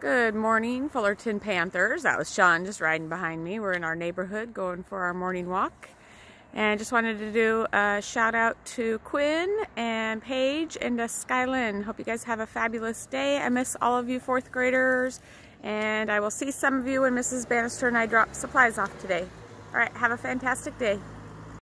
Good morning, Fullerton Panthers. That was Sean just riding behind me. We're in our neighborhood going for our morning walk. And just wanted to do a shout out to Quinn and Paige and Skylin. Hope you guys have a fabulous day. I miss all of you fourth graders. And I will see some of you when Mrs. Bannister and I drop supplies off today. All right, have a fantastic day.